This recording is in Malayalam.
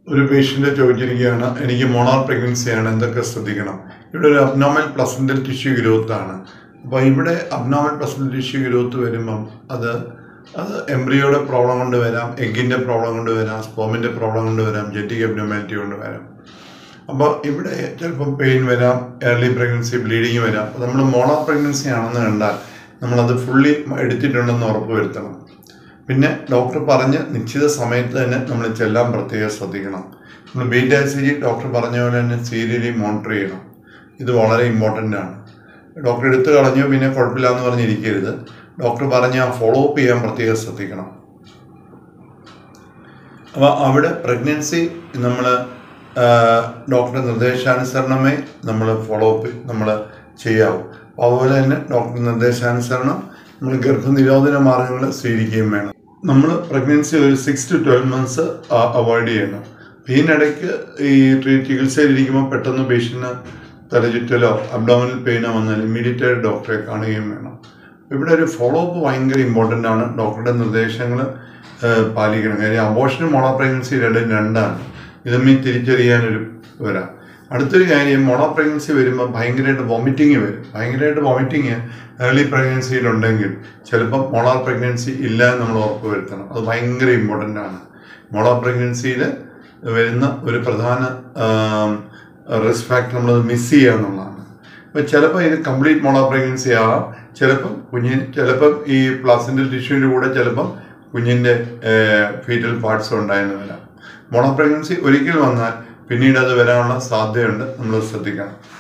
ഒരു പേഷ്യൻ്റ് ചോദിച്ചിരിക്കുകയാണ്, എനിക്ക് മോണാർ പ്രഗ്നൻസിയാണ്, എന്തൊക്കെ ശ്രദ്ധിക്കണം? ഇവിടെ ഒരു അബ്നോർമൽ പ്ലസൻ്റൽ ടിഷ്യൂ ഗ്രോത്ത് ആണ്. അപ്പോൾ ഇവിടെ അബ്നോർമൽ പ്ലസൻ്റൽ ടിഷ്യൂ ഗ്രോത്ത് വരുമ്പം അത് എംബ്രിയോയുടെ പ്രോബ്ലം കൊണ്ട് വരാം, എഗ്ഗിൻ്റെ പ്രോബ്ലം കൊണ്ട് വരാം, സ്പോമിൻ്റെ പ്രോബ്ലം കൊണ്ട് വരാം, ജെറ്റിക് അബ്നോർമാലിറ്റി കൊണ്ട് വരാം. അപ്പോൾ ഇവിടെ ചിലപ്പം പെയിൻ വരാം, ഏർലി പ്രഗ്നൻസി ബ്ലീഡിങ് വരാം. അപ്പോൾ നമ്മൾ മോണാർ പ്രഗ്നൻസി ആണെന്ന് കണ്ടാൽ നമ്മളത് ഫുള്ളി എടുത്തിട്ടുണ്ടെന്ന് ഉറപ്പ് വരുത്തണം. പിന്നെ ഡോക്ടർ പറഞ്ഞ് നിശ്ചിത സമയത്ത് തന്നെ നമ്മൾ ചെല്ലാൻ പ്രത്യേകം ശ്രദ്ധിക്കണം. നമ്മൾ ബീറ്റാ ECG ഡോക്ടർ പറഞ്ഞ പോലെ തന്നെ സീരിയലി മോണിറ്റർ ചെയ്യണം. ഇത് വളരെ ഇമ്പോർട്ടൻ്റ് ആണ്. ഡോക്ടർ എടുത്തു കളഞ്ഞു പിന്നെ കുഴപ്പമില്ല എന്ന് പറഞ്ഞിരിക്കരുത്. ഡോക്ടർ പറഞ്ഞ് ഫോളോ അപ്പ് ചെയ്യാൻ പ്രത്യേകം ശ്രദ്ധിക്കണം. അപ്പോൾ അവിടെ പ്രഗ്നൻസി നമ്മൾ ഡോക്ടറുടെ നിർദ്ദേശാനുസരണമേ നമ്മൾ ഫോളോ അപ്പ് നമ്മൾ ചെയ്യാവൂ. അതുപോലെ തന്നെ ഡോക്ടറുടെ നിർദ്ദേശാനുസരണം നമ്മൾ ഗർഭനിരോധന മാർഗങ്ങൾ സ്വീകരിക്കുകയും വേണം. നമ്മൾ പ്രഗ്നൻസി ഒരു 6 to 12 months അവോയ്ഡ് ചെയ്യണം. ഇതിനിടയ്ക്ക് ഈ ചികിത്സയിലിരിക്കുമ്പോൾ പെട്ടെന്ന് പേഷ്യന് തലചുറ്റലോ അബ്ഡോമിനൽ പെയിനോ വന്നാൽ ഇമ്മീഡിയറ്റ് ആയിട്ട് ഡോക്ടറെ കാണുകയും വേണം. ഇവിടെ ഒരു ഫോളോ അപ്പ് ഭയങ്കര ഇമ്പോർട്ടൻ്റ് ആണ്. ഡോക്ടറുടെ നിർദ്ദേശങ്ങൾ പാലിക്കണം. കാര്യം അബോർഷനും മോണാർ പ്രഗ്നൻസി രണ്ടാണ്. ഇതമ്മീ തിരിച്ചറിയാനൊരു വരാം. അടുത്തൊരു കാര്യം, മോണാർ പ്രഗ്നൻസി വരുമ്പോൾ ഭയങ്കരമായിട്ട് വോമിറ്റിങ് വരും. ഭയങ്കരമായിട്ട് വോമിറ്റിങ് ഏർലി പ്രഗ്നൻസിയിലുണ്ടെങ്കിൽ ചിലപ്പം മോണാർ പ്രഗ്നൻസി ഇല്ല എന്ന് നമ്മൾ ഉറപ്പ് വരുത്തണം. അത് ഭയങ്കര ഇമ്പോർട്ടൻ്റ് ആണ്. മോണാർ പ്രഗ്നൻസിയിൽ വരുന്ന ഒരു പ്രധാന റിസ്ക് ഫാക്ടർ നമ്മളത് മിസ് ചെയ്യുക എന്നുള്ളതാണ്. അപ്പോൾ ചിലപ്പോൾ ഇത് കംപ്ലീറ്റ് മോണാർ പ്രഗ്നൻസി ആകാം. ചിലപ്പം ഈ പ്ലാസൻ്റൽ ടിഷ്യൂവിൻ്റെ കൂടെ ചിലപ്പം കുഞ്ഞിൻ്റെ ഫീറ്റൽ പാർട്സ് ഉണ്ടായെന്ന് വരാം. മോണാർ പ്രഗ്നൻസി ഒരിക്കൽ വന്നാൽ പിന്നീട് അത് വരാനുള്ള സാധ്യതയുണ്ട്. നമ്മൾ ശ്രദ്ധിക്കണം.